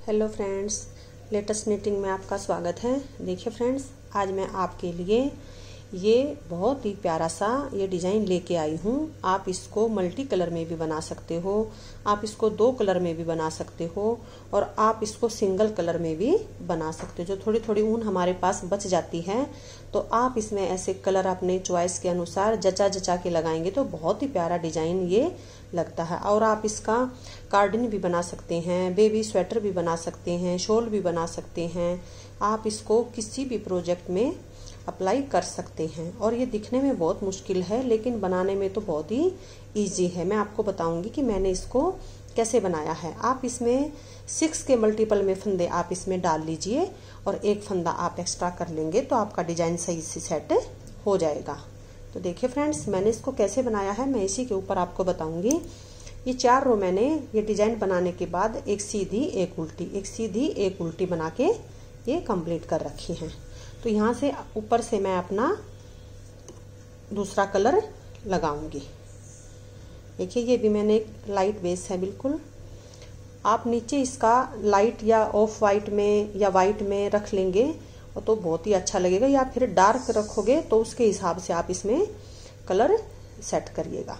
Hello friends, latest knitting में आपका स्वागत है। देखिए फ्रेंड्स, आज मैं आपके लिए ये बहुत ही प्यारा सा ये डिज़ाइन लेके आई हूँ। आप इसको मल्टी कलर में भी बना सकते हो, आप इसको 2 कलर में भी बना सकते हो और आप इसको सिंगल कलर में भी बना सकते हो। जो थोड़ी थोड़ी ऊन हमारे पास बच जाती है तो आप इसमें ऐसे कलर अपने चॉइस के अनुसार जचा जचा के लगाएंगे तो बहुत ही प्यारा डिज़ाइन ये लगता है। और आप इसका कार्डिन भी बना सकते हैं, बेबी स्वेटर भी बना सकते हैं, शॉल भी बना सकते हैं। आप इसको किसी भी प्रोजेक्ट में अप्लाई कर सकते हैं। और ये दिखने में बहुत मुश्किल है लेकिन बनाने में तो बहुत ही इजी है। मैं आपको बताऊंगी कि मैंने इसको कैसे बनाया है। आप इसमें 6 के मल्टीपल में फंदे आप इसमें डाल लीजिए और एक फंदा आप एक्स्ट्रा कर लेंगे तो आपका डिजाइन सही से सेट हो जाएगा। तो देखिए फ्रेंड्स, मैंने इसको कैसे बनाया है मैं इसी के ऊपर आपको बताऊंगी। ये 4 रो मैंने ये डिजाइन बनाने के बाद एक सीधी एक उल्टी, एक सीधी एक उल्टी बना के ये कंप्लीट कर रखी हैं। तो यहाँ से ऊपर से मैं अपना दूसरा कलर लगाऊंगी। देखिए ये भी मैंने एक लाइट बेस है बिल्कुल। आप नीचे इसका लाइट या ऑफ वाइट में या वाइट में रख लेंगे तो बहुत ही अच्छा लगेगा, या फिर डार्क रखोगे तो उसके हिसाब से आप इसमें कलर सेट करिएगा।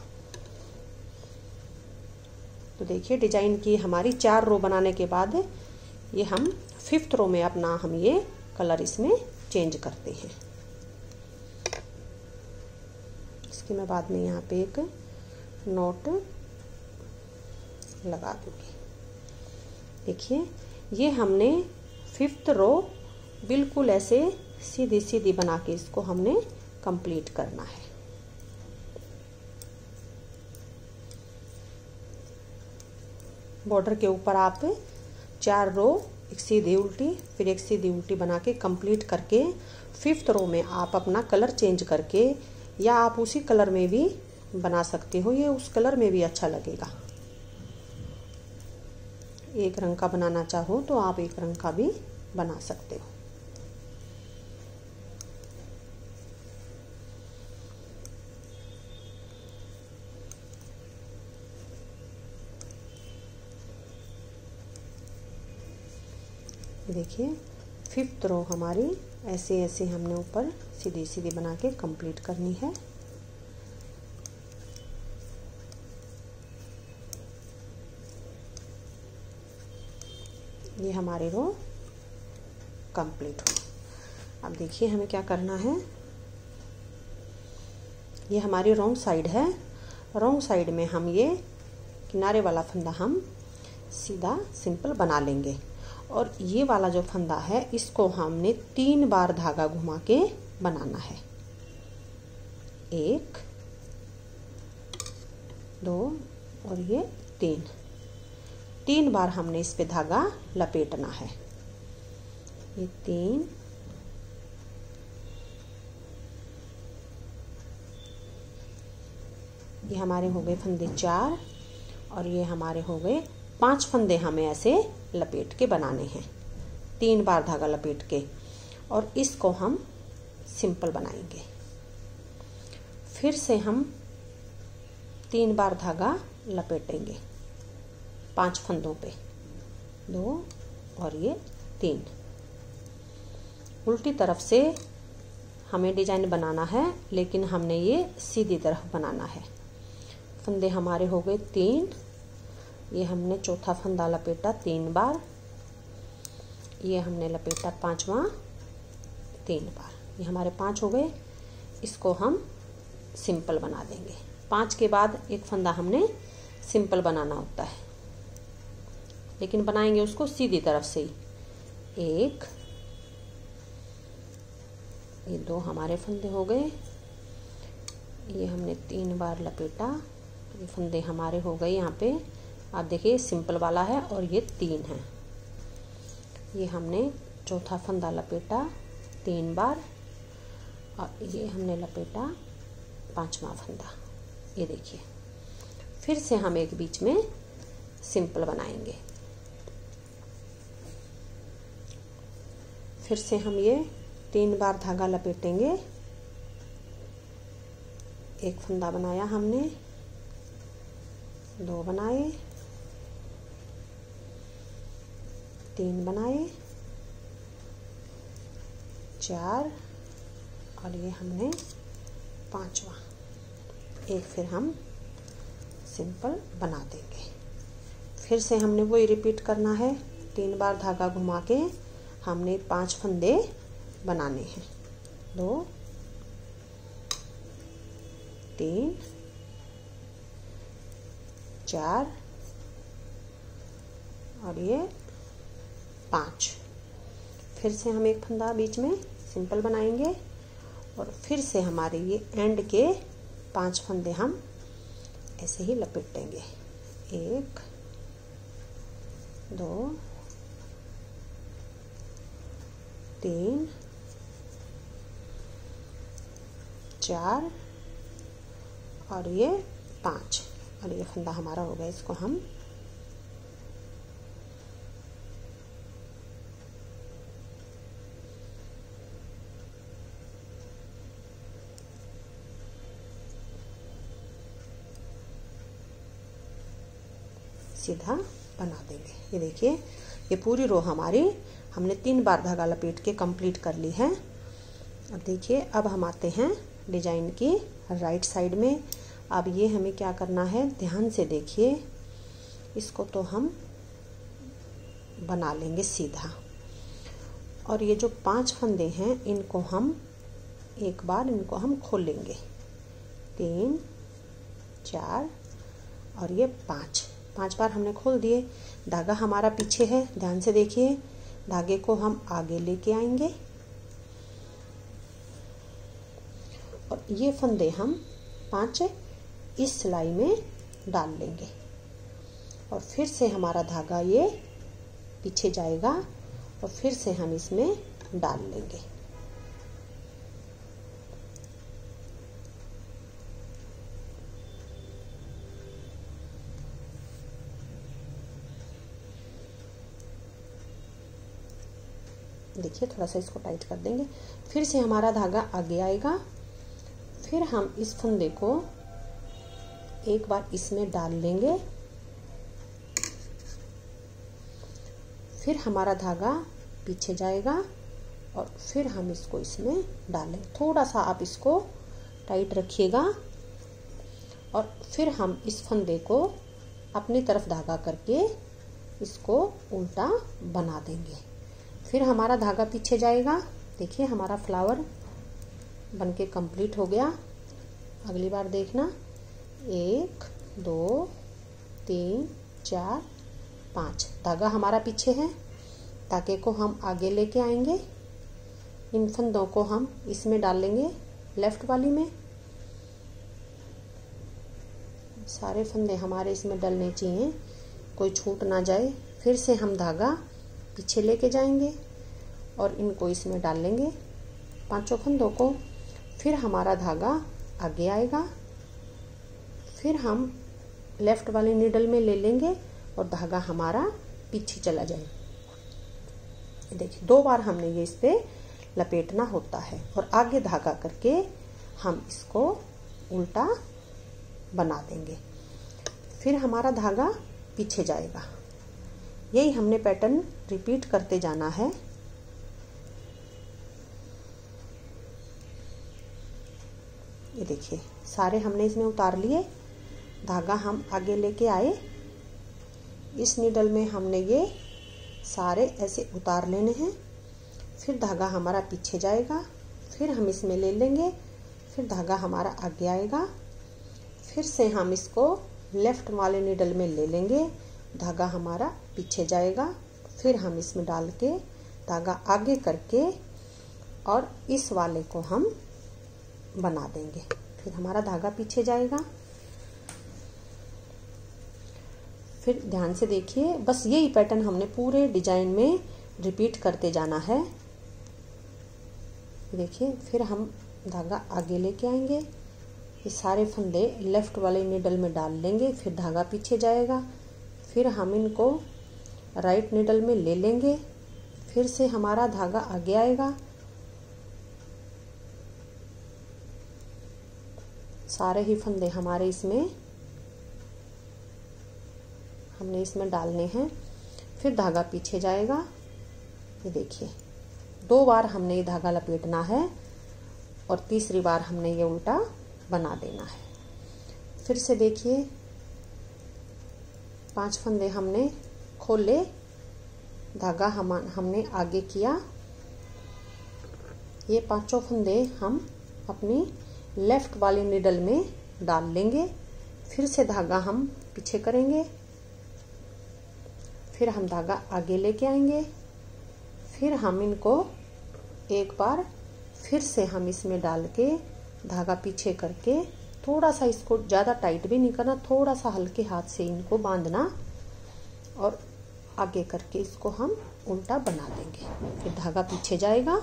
तो देखिए डिजाइन की हमारी 4 रो बनाने के बाद ये हम 5th रो में अपना हम ये कलर इसमें चेंज करते हैं। इसकी मैं बाद में यहाँ पे एक नोट लगा दूंगी। देखिए ये हमने 5th रो बिल्कुल ऐसे सीधी सीधी बना के इसको हमने कंप्लीट करना है। बॉर्डर के ऊपर आप 4 रो एक सीधी उल्टी फिर एक सीधी उल्टी बना के कंप्लीट करके 5th रो में आप अपना कलर चेंज करके, या आप उसी कलर में भी बना सकते हो, ये उस कलर में भी अच्छा लगेगा। एक रंग का बनाना चाहो तो आप एक रंग का भी बना सकते हो। देखिए 5th रो हमारी ऐसे ऐसे हमने ऊपर सीधी सीधी बना के कंप्लीट करनी है। ये हमारी रो कंप्लीट हो। अब देखिए हमें क्या करना है। ये हमारी रॉन्ग साइड है। रॉन्ग साइड में हम ये किनारे वाला फंदा हम सीधा सिंपल बना लेंगे और ये वाला जो फंदा है इसको हमने 3 बार धागा घुमा के बनाना है। 1 2 और ये 3 बार हमने इस पे धागा लपेटना है। ये 3 ये हमारे हो गए फंदे 4 और ये हमारे हो गए 5 फंदे हमें ऐसे लपेट के बनाने हैं। 3 बार धागा लपेट के और इसको हम सिंपल बनाएंगे। फिर से हम 3 बार धागा लपेटेंगे 5 फंदों पे, 2 और ये 3। उल्टी तरफ से हमें डिजाइन बनाना है लेकिन हमने ये सीधी तरफ बनाना है। फंदे हमारे हो गए 3। ये हमने चौथा फंदा लपेटा 3 बार, ये हमने लपेटा 5वां 3 बार। ये हमारे 5 हो गए। इसको हम सिंपल बना देंगे। 5 के बाद एक फंदा हमने सिंपल बनाना होता है लेकिन बनाएंगे उसको सीधी तरफ से ही। 1 ये 2 हमारे फंदे हो गए। ये हमने 3 बार लपेटा। ये फंदे हमारे हो गए। यहाँ पे आप देखिए सिंपल वाला है और ये 3 है। ये हमने चौथा फंदा लपेटा 3 बार और ये हमने लपेटा 5वां फंदा। ये देखिए फिर से हम एक बीच में सिंपल बनाएंगे। फिर से हम ये 3 बार धागा लपेटेंगे। एक फंदा बनाया हमने, 2 बनाए, 3 बनाए, 4 और ये हमने 5वां एक फिर हम सिंपल बना देंगे। फिर से हमने वही रिपीट करना है। 3 बार धागा घुमा के हमने 5 फंदे बनाने हैं। 2 3 4 और ये 5। फिर से हम एक फंदा बीच में सिंपल बनाएंगे और फिर से हमारे ये एंड के 5 फंदे हम ऐसे ही लपेट देंगे। 1 2 3 4 और ये 5 और ये फंदा हमारा हो गया। इसको हम सीधा बना देंगे। ये देखिए, ये पूरी रो हमारी हमने 3 बार धागा लपेट के कंप्लीट कर ली है। अब देखिए, अब हम आते हैं डिजाइन की राइट साइड में। अब ये हमें क्या करना है, ध्यान से देखिए, इसको तो हम बना लेंगे सीधा और ये जो 5 फंदे हैं इनको हम एक बार इनको हम खोल लेंगे। 3 4 और ये 5 बार हमने खोल दिए। धागा हमारा पीछे है, ध्यान से देखिए, धागे को हम आगे लेके आएंगे और ये फंदे हम 5 इस सिलाई में डाल लेंगे और फिर से हमारा धागा ये पीछे जाएगा और फिर से हम इसमें डाल लेंगे। देखिए, थोड़ा सा इसको टाइट कर देंगे। फिर से हमारा धागा आगे आएगा, फिर हम इस फंदे को एक बार इसमें डाल लेंगे, फिर हमारा धागा पीछे जाएगा और फिर हम इसको इसमें डालें। थोड़ा सा आप इसको टाइट रखिएगा और फिर हम इस फंदे को अपनी तरफ धागा करके इसको उल्टा बना देंगे। फिर हमारा धागा पीछे जाएगा। देखिए, हमारा फ्लावर बनके कंप्लीट हो गया। अगली बार देखना, 1 2 3 4 5 धागा हमारा पीछे है, धागे को हम आगे लेके आएंगे। इन फंदों को हम इसमें डाल लेंगे, लेफ्ट वाली में। सारे फंदे हमारे इसमें डलने चाहिए, कोई छूट ना जाए। फिर से हम धागा पीछे लेके जाएंगे और इनको इसमें डाल लेंगे, 5 फंदों को। फिर हमारा धागा आगे आएगा, फिर हम लेफ्ट वाली नीडल में ले लेंगे और धागा हमारा पीछे चला जाएगा। देखिए, 2 बार हमने ये इस पे लपेटना होता है और आगे धागा करके हम इसको उल्टा बना देंगे। फिर हमारा धागा पीछे जाएगा। यही हमने पैटर्न रिपीट करते जाना है। ये देखिए, सारे हमने इसमें उतार लिए, धागा हम आगे लेके आए, इस नीडल में हमने ये सारे ऐसे उतार लेने हैं। फिर धागा हमारा पीछे जाएगा, फिर हम इसमें ले लेंगे, फिर धागा हमारा आगे आएगा, फिर से हम इसको लेफ्ट वाले नीडल में ले लेंगे, धागा हमारा पीछे जाएगा, फिर हम इसमें डाल के धागा आगे करके और इस वाले को हम बना देंगे। फिर हमारा धागा पीछे जाएगा। फिर ध्यान से देखिए, बस यही पैटर्न हमने पूरे डिजाइन में रिपीट करते जाना है। देखिए, फिर हम धागा आगे लेके आएंगे, ये सारे फंदे लेफ्ट वाले नीडल में डाल लेंगे, फिर धागा पीछे जाएगा, फिर हम इनको राइट नीडल में ले लेंगे, फिर से हमारा धागा आगे आएगा, सारे ही फंदे हमारे इसमें हमने इसमें डालने हैं। फिर धागा पीछे जाएगा। ये देखिए 2 बार हमने ये धागा लपेटना है और तीसरी बार हमने ये उल्टा बना देना है। फिर से देखिए 5 फंदे हमने खोले, धागा हमने आगे किया। ये 5 फंदे हम अपनी लेफ्ट वाली निडल में डाल लेंगे। फिर से धागा हम पीछे करेंगे, फिर हम धागा आगे लेके आएंगे, फिर हम इनको एक बार फिर से हम इसमें डाल के धागा पीछे करके थोड़ा सा, इसको ज़्यादा टाइट भी नहीं करना, थोड़ा सा हल्के हाथ से इनको बांधना और आगे करके इसको हम उल्टा बना देंगे। फिर धागा पीछे जाएगा,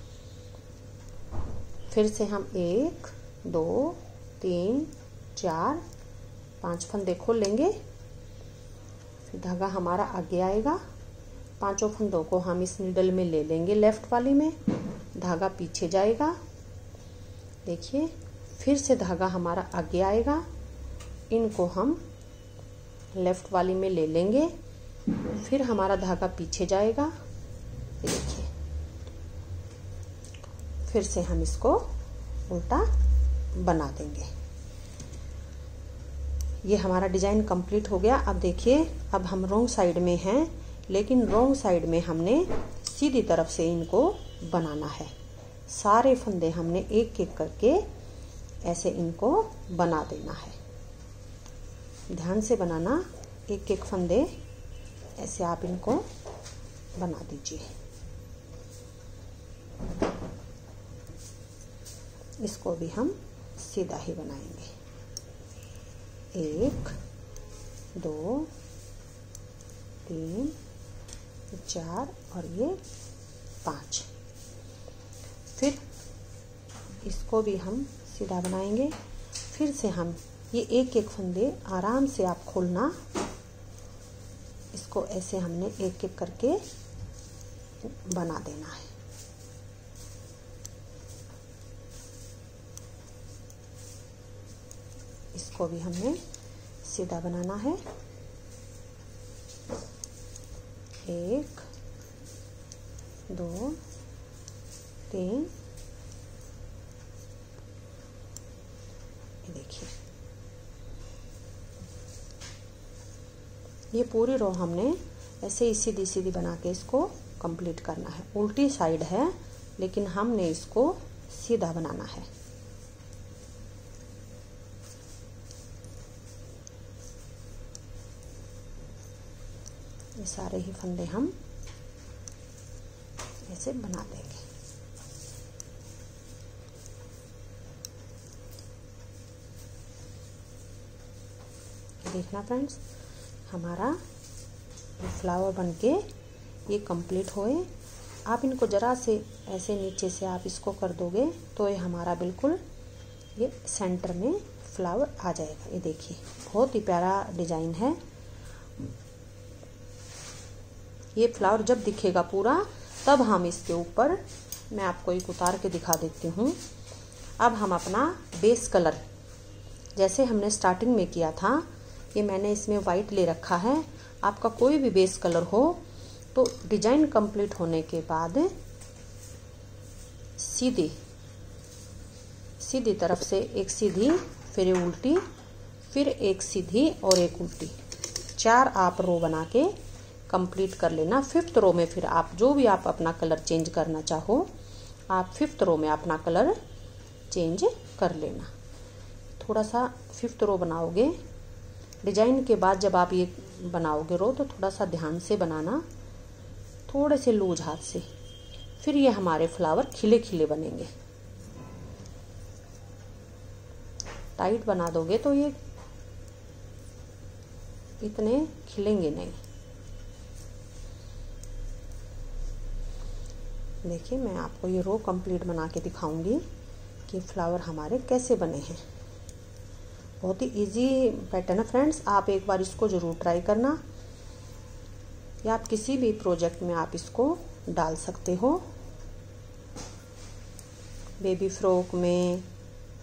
फिर से हम 1 2 3 4 5 फंदे खोल लेंगे। फिर धागा हमारा आगे आएगा, 5 फंदों को हम इस निडल में ले लेंगे लेफ्ट वाली में, धागा पीछे जाएगा। देखिए फिर से धागा हमारा आगे आएगा, इनको हम लेफ्ट वाली में ले लेंगे, फिर हमारा धागा पीछे जाएगा। देखिए फिर से हम इसको उल्टा बना देंगे। ये हमारा डिजाइन कंप्लीट हो गया। अब देखिए अब हम रॉन्ग साइड में हैं, लेकिन रॉन्ग साइड में हमने सीधी तरफ से इनको बनाना है। सारे फंदे हमने एक एक करके ऐसे इनको बना देना है। ध्यान से बनाना, एक एक फंदे ऐसे आप इनको बना दीजिए। इसको भी हम सीधा ही बनाएंगे। 1 2 3 4 और ये 5। फिर इसको भी हम सीधा बनाएंगे। फिर से हम ये एक एक फंदे आराम से आप खोलना, इसको ऐसे हमने एक एक करके बना देना है। इसको भी हमने सीधा बनाना है। 1 2 3, देखिए ये पूरी रो हमने ऐसे ही सीधी सीधी बना के इसको कंप्लीट करना है। उल्टी साइड है लेकिन हमने इसको सीधा बनाना है। ये सारे ही फंदे हम ऐसे बना देंगे। देखना फ्रेंड्स, हमारा फ्लावर बनके ये कंप्लीट होए। आप इनको जरा से ऐसे नीचे से आप इसको कर दोगे तो ये हमारा बिल्कुल ये सेंटर में फ्लावर आ जाएगा। ये देखिए बहुत ही प्यारा डिजाइन है। ये फ्लावर जब दिखेगा पूरा तब हम इसके ऊपर, मैं आपको एक उतार के दिखा देती हूँ। अब हम अपना बेस कलर जैसे हमने स्टार्टिंग में किया था, ये मैंने इसमें वाइट ले रखा है। आपका कोई भी बेस कलर हो तो डिजाइन कंप्लीट होने के बाद सीधी सीधी तरफ से एक सीधी, फिर उल्टी, फिर एक सीधी और एक उल्टी, 4 आप रो बना के कंप्लीट कर लेना। 5th रो में फिर आप जो भी आप अपना कलर चेंज करना चाहो, आप 5th रो में अपना कलर चेंज कर लेना। थोड़ा सा 5th रो बनाओगे डिजाइन के बाद, जब आप ये बनाओगे रो तो थोड़ा सा ध्यान से बनाना, थोड़े से लूज हाथ से, फिर ये हमारे फ्लावर खिले खिले बनेंगे। टाइट बना दोगे तो ये इतने खिलेंगे नहीं। देखिए मैं आपको ये रो कंप्लीट बना के दिखाऊंगी कि फ्लावर हमारे कैसे बने हैं। बहुत ही इजी पैटर्न है फ्रेंड्स, आप एक बार इसको ज़रूर ट्राई करना, या आप किसी भी प्रोजेक्ट में आप इसको डाल सकते हो। बेबी फ्रॉक में,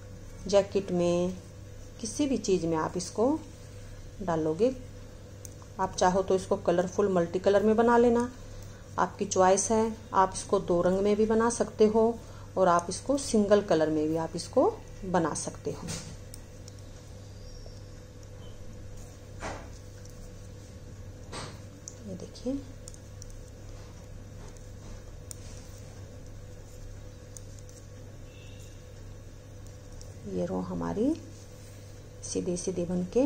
जैकेट में, किसी भी चीज़ में आप इसको डालोगे, आप चाहो तो इसको कलरफुल मल्टी कलर में बना लेना, आपकी चॉइस है। आप इसको 2 रंग में भी बना सकते हो और आप इसको सिंगल कलर में भी आप इसको बना सकते हो। ये देखिए, ये रो हमारी सीधी सीधी बन के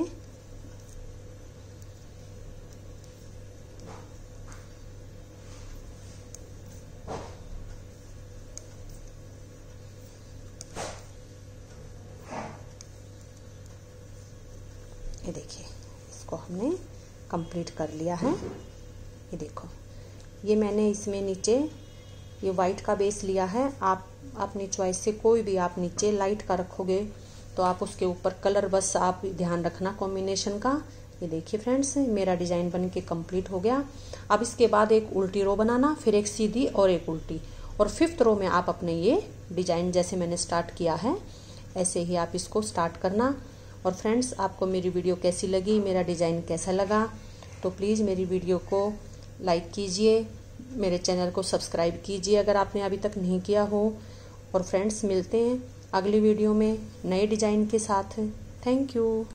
ये देखिए, इसको हमने कंप्लीट कर लिया है। ये देखो, ये मैंने इसमें नीचे ये वाइट का बेस लिया है। आप अपनी चॉइस से कोई भी आप नीचे लाइट का रखोगे तो आप उसके ऊपर कलर बस आप ध्यान रखना कॉम्बिनेशन का। ये देखिए फ्रेंड्स, मेरा डिजाइन बन के कंप्लीट हो गया। अब इसके बाद एक उल्टी रो बनाना, फिर एक सीधी और एक उल्टी, और 5th रो में आप अपने ये डिजाइन जैसे मैंने स्टार्ट किया है ऐसे ही आप इसको स्टार्ट करना। और फ्रेंड्स, आपको मेरी वीडियो कैसी लगी, मेरा डिजाइन कैसा लगा, तो प्लीज़ मेरी वीडियो को लाइक कीजिए, मेरे चैनल को सब्सक्राइब कीजिए अगर आपने अभी तक नहीं किया हो। और फ्रेंड्स, मिलते हैं अगली वीडियो में नए डिजाइन के साथ। Thank you.